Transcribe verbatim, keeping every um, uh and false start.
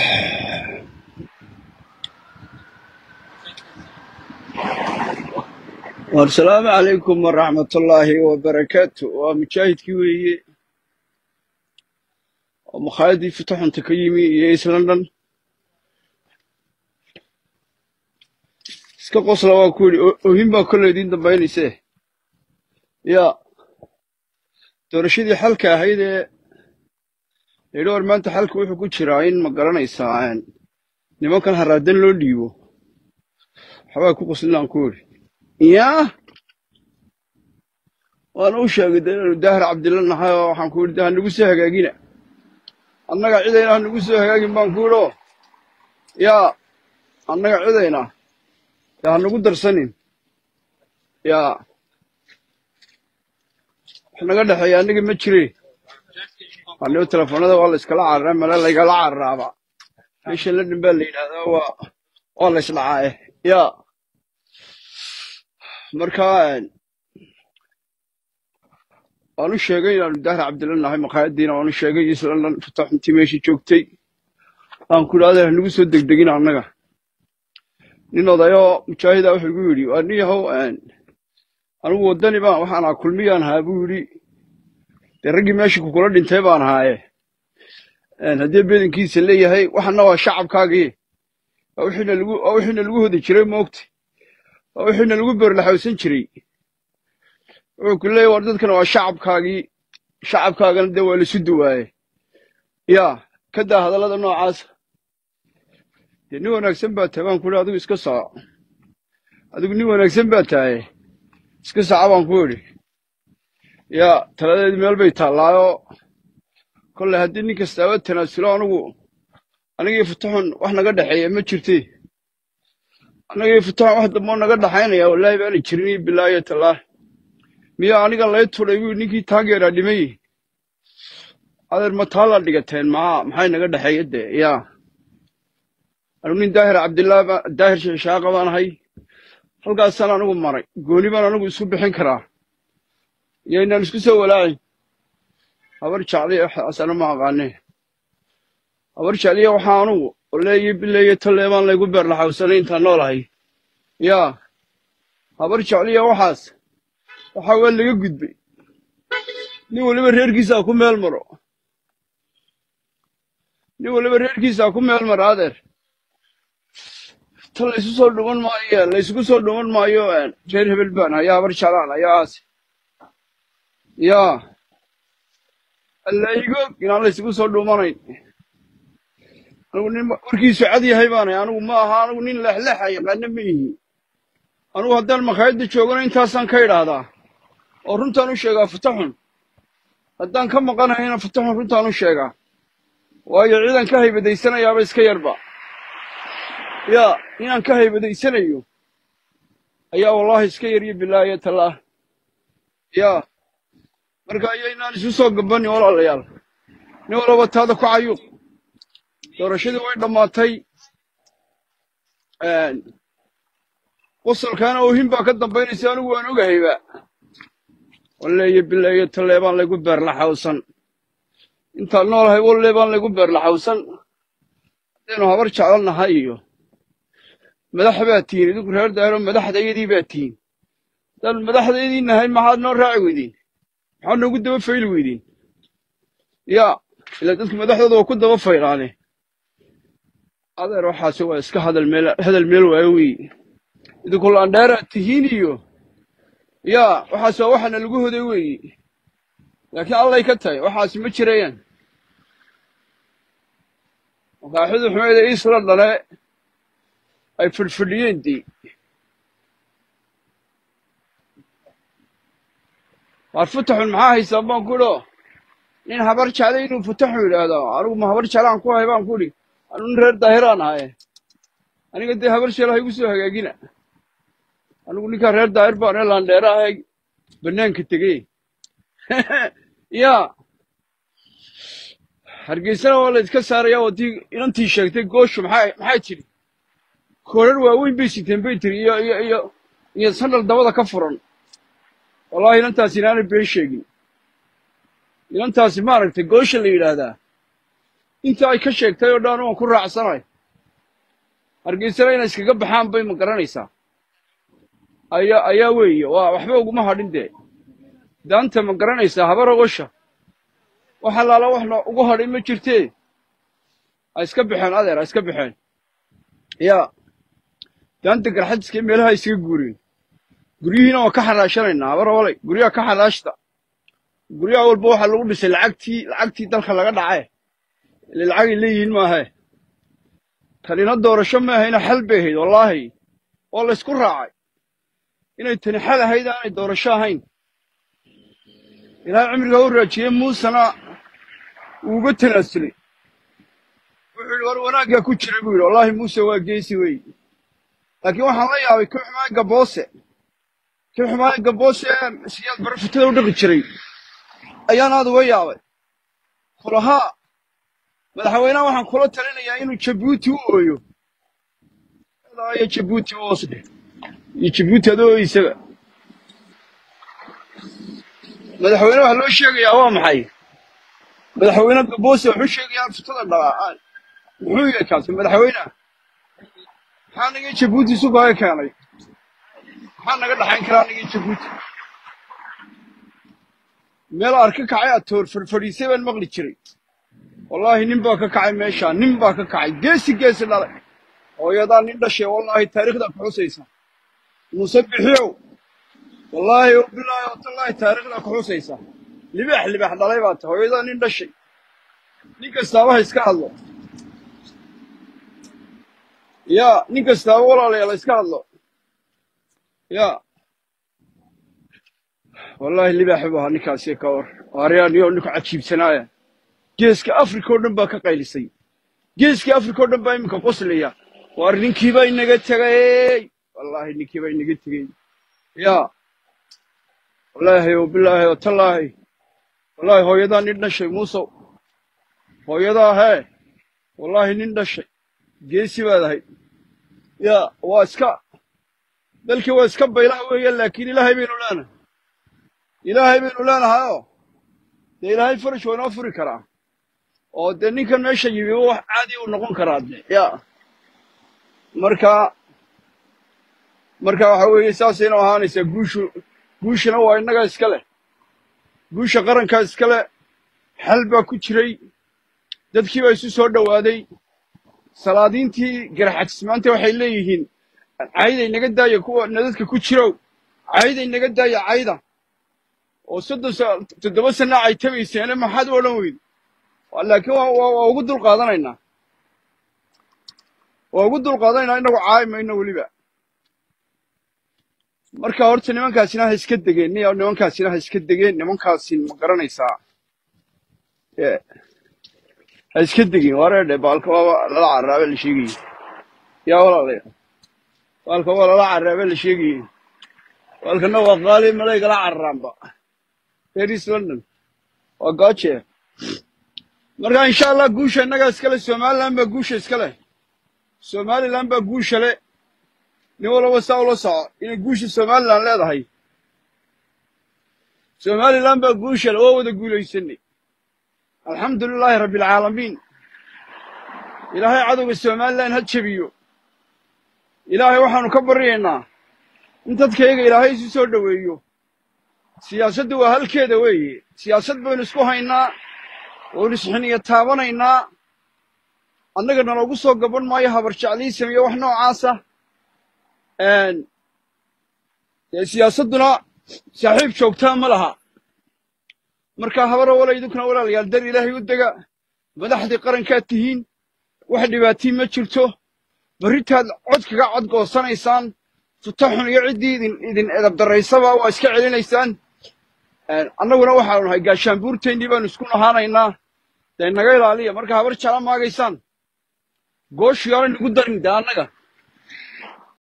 والسلام عليكم ورحمة الله وبركاته ومشاهد كوي ومخادي فتح تكيمي يس لندن اسكا قصلا وكولي وهم كل دين دبايني سيه يا ترشيدي حلقة هيدا يدور ما انت حلقة ويحو كو جراين مقرانا يساعان نما كان هرادين لو ديو حبا كو قصلا نقول يا وانا وشاق داهر عبد الله نحا وحان كول داهر نقصي هقاقينا annaga cidayna nagu soo hagaagin baan ku idho yaa annaga cidayna yaa nagu darsanin yaa wax naga dhexeeya annaga ma jire annaga telefoonada waa la iskala cararaa mala laygala cararaaba meesha la dhin baa la yidhaahdaa waa waa la isdhacaaye yaa markaa waanu sheegay inaanu daahir cabdilla nahay maqaayadiina waanu sheegay islan fatax intii meeshii joogtay aan ku idhaahday nagu soo degdegin annaga nin odayoo mujaahida wuxuu igu yidhi waa nin yahow anigu waddani baan waxaan ahaa kulmiyaan ahaa buu yidhi dee raggii meeshii kukula dhintay baan ahaaye haddii beedankiisa leeyahay waxana waa shacabkaagii waa wixiina lagu waa wixiina lagu hodi jiray moogta waa wixiina lagu beerlaxawsan jiray wuxuu ku leeyahay war dadkana waa shacabkaagii shacabkaagana dee waa laisu duwaaye yaa ka daa hadallada noocaasa dee nin wanaagsan baa tahay baan ku idhi adigu iska saaco adigu nin wanaagsan baa tahay iska saaco baan ku idhi yaa taladeedu meel bay taallaayo kolley haddii nin kastaaba tanaasulo anigu anigii fataxun wax naga dhexeeya ma jirtay anigii fataxun wax damboo naga dhaxaynaya wallaahi baana jirin iyo bilaayo tallaah miyaa aniga lay tudhay buu ninkii taageeraa dhimay adeer ma taala dhigateen maa maxay naga dhexeeya dee yaa anigu nin daahir cabdillah daahir shaaqa baan ahay halkaasaan anigu maray gooni baan anigu isku bixin karaa iyo inaan isku soo walaacin habar jecliya asana ma aqaane habar jecliya waxaa anigu oleeyo bileeyo talee baan laygu beerlaxawsanay intaan noolahay yaa habar jecliya waxaas waxaa waa laga gudbay nin waliba reerkiisaa ku meel maro nin waliba reerkiisaa ku meel maro adeer ta laysu soo dhuman maayo laysugu soo dhuman maayo reer hebel baan ayaa habar jeclaan ayaa aasi yaa allaygo inaan laysugu soo dhumanayn anigu nin warkiisu cad yahay baanay anigu ma aha anigu nin lexlexa yaqaana ma ihi anigu haddaan makaayadda joogana intaasaan ka idhaahdaa oo runtaan u sheegaa fataxun haddaan ka maqanahayna fataxun runtaan u sheegaa waayo ciidan ka haybadaysanayaaba iska yarba yaa inaan ka haybadaysanayo ayaa wallaahi iska yaryo bilaayo tallaah yaa marka ayaynaan isu soo gabanin walaalayaal nin walaba taada ku cayuuq doorashadii way dhammaatay wasalkaana oohin baa ka dambaynaysa anigu waan ogahayba walleeyo bileeyo talee baan laygu beerlaxawsan intaan noolahay wallee baan laygu beerlaxawsan haddaynu habar jeclo nahay iyo madax baa tihiin idinku reer daahiro madaxdayadii baa tihiin haddaan madaxdaydii nahay maxaad noo raaci weydeen maxaad noogu daba fayli weydeen yaa ilaa dadku madaxdooda waa ku daba faylaane adeer waxaasi waa iska hadal meel hadal meel waayo wey idinku laandheeraad tihiin iyo yaa waxaas waa waxana lagu hoday weeye laakiin allay ka tahay waxaasi ma jirayaan makaaxidu xumayda iisla dhale ay fadhfadhiyeen dii waar fataxun maxaa haysaa baan ku idho nin habar jeclay inuu fataxun yidhaahdo anigu ma habar jeclaan ku ahay baan ku idhi anigu nin reer daahiraan ahaye aniga dee habar jeclaha igu soo hagaagina anigu ninkaa reer daahir baan ee laandheera ahay bannaanka tegey yaa hargeysana waa la iska saarayaa waddii inantii sheegtay gooshu maxay maxay tidhi koorar waaweyn bay siteen bay tiri iyo iyo iyo iyo sandal dabada ka furan wallaahi inantaasi inaanay been sheegin inantaasi maaragtay goosha la yidhaahdaa inta ay ka sheegtay oo dhan waan ku raacsanahay hargeysana inay iskaga baxaan bay ma garanaysaa ayaa ayaa weeye waa waxba uguma hadhin dee daanta ma garanaysaa habar ogosha waxa laala waxna ugu hadhin ma jirtee ay iska baxeen adeer ay iska baxeen yaa daanta garxadska meelaha iskaga guureen guryihiina waa ka xaraashanaynaa habar walay guryaha ka xaraashta guryaha walba waxa lagu dhisay lacagtii lacagtii dalka laga dhacay lacag ay leeyihiin maaha tanina doorasho ma ahayna xal bay ahayd wallaahi oo la isku raacay inay tani xal ahayd aanay doorasho ahayn ilaahay cimriga u raajiyey muusena uuga tanaasulay wuxuu yidhi war wanaaggaa ku jira buu yidhi wallaahi muuse waa geesi weeye laakiin waxaan la yaabay kii xumaay gaboose kii xumaay gaboose siyaad barafutada u dhaqi jiray ayaan aad uga yaabay kulahaa madaxweynaha waxaan kula talinayaa inuu jabuuti u ooyo iyo jabuuti hoos dheh iyo jabuuti adoo isaga madaxweyne waxa loo sheegayaa waa maxay madaxweyne gaboose wuxuu sheegayaa futada dhaqaaqaan muxuu yahay kaasi madaxweynaha maxaa naga jabuuti suuqa keenay maxaa naga dhaxayn karaa naga jabuuti meel arka kacay atoor fadhiisay baan maqli jiray wallaahi nin baa ka kacay meesha nin baa ka kacay geesi geesi dhalay hooyadaa nin dhashay wallaahi taariikhda ku xusaysa muuse bixiyow wallaahi bilaahi wallaahi taariikhda ku xusaysa libax libax dhalay baa tahay hooyadaa nin dhashay nin kastaaba iska hadlo yaa nin kastaaba walaalayaal iska hadlo yaa wallaahi libax baa ninkaasi ka war waariyaan iyo ninku cajiibsanaaya geeska afrika oo dhan baa ka qaylisay geeska afrika oo dhan baa iminka qoslaya waar ninkii baa inaga tegay wallaahi ninkii baa inaga tegay yaa wallaahi oo bilaahi oo tallaahi wallaahi hooyadaa nin dhashay muusow hooyadaa hee wallaahi nin dhashay geesi baad ahayd yaa waa iska dalkii waa iska baylaha weeye laakiin ilaahay baynu leenahay ilaahay baynu leenahayoo dee ilaahay faraj waa inoo furi karaa oo dee ninkan meesha yimi wax caadi u noqon karaa de yaa marka marka waxa weeye saasayna ahaanaysaa guushu guushana waa innaga iska leh guusha qarankaa iska leh xal baa ku jiray dadkii baa isu soo dhowaaday salaadiintii garaxajismaanta waxay leeyihiin cayday naga daaya kuwa nadadka ku jirow cayday naga daaya cayda oo soddon toddoba sana ay tabayseene maxaad u odhan weyde laakiin waa ugu dul qaadanaynaa waa ugu dul qaadanaynaa innagu caayi mayno weliba marka horta nimankaasina ha iska degeen niyo nimankaasina ha iska degeen nimankaasi ma garanaysaa ha iska degeen wareedhe baalka waaba lala carraabe la sheegayey yaa walaalayaal baalka waa lala carraabe la sheegayey baalkana waa qaali malaygala carraanba Paris London waa gaaje marka insha Allah guusha innaga iska leh Somaliland baa guusha iska leh Somaliland baa guusha leh nin walba saa ula soco inay guusha Somaliland leedahay Somaliland baa guusha leh oo wada guulaysanay alxamdulilaahi rabbil caalamiin ilaahay cadowga Somaliland ha jabiyo ilaahay waxaanu ka baryaynaa in dadkayga ilaahay isu soo dhaweeyo siyaasaddu waa halkeeda weeye siyaasad baynu isku haynaa oo isxiniya taabanaynaa annaga naloogu soo gaban maayo habar jecliisam iyo wax noocaasa een siyaasadduna saaxiib joogtaa ma laha marka habar walaydukuna walaalayaal dar ilaahay u dega madaxdii qarankaad tihiin wax dhibaatii ma jirto barritaad cod kaga cod goosanaysaan tutaxun iyo ciddii idin idin edab daraysaba waa iska celinaysaan annaguna waxaanu nahay gaashaanbuurteennii baanu isku nahaanaynaa dee naga ilaaliya marka habar jecla maagaysaan goosh yaala nagu darin dee annaga